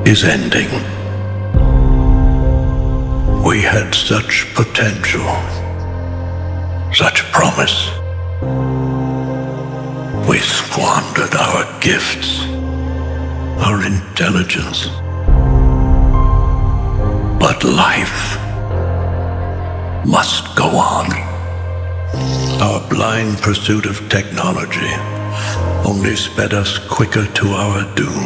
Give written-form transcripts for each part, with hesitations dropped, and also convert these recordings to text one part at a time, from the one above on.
is ending. We had such potential, such promise. We squandered our gifts, our intelligence. But life must go on. Our blind pursuit of technology only sped us quicker to our doom.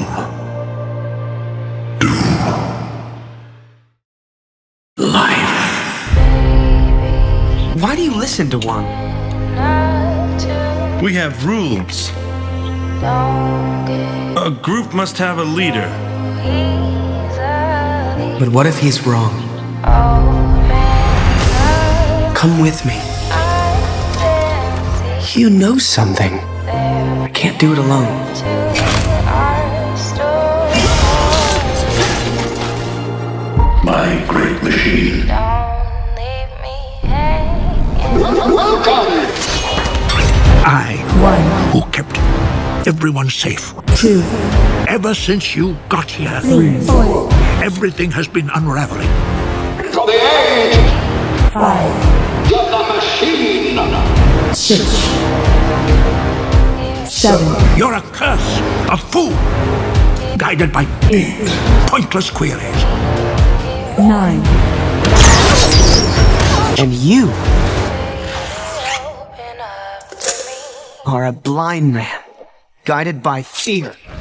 Life. Why do you listen to one? We have rules. A group must have a leader. But what if he's wrong? Come with me. You know something. I can't do it alone. My great machine. Welcome! I, who kept everyone safe. 2, Ever since you got here, 3, 4, everything has been unraveling. to the age 5, of the machine. 6, 7, You're a curse, a fool, guided by 8, pointless queries. 9. And you are a blind man, guided by fear.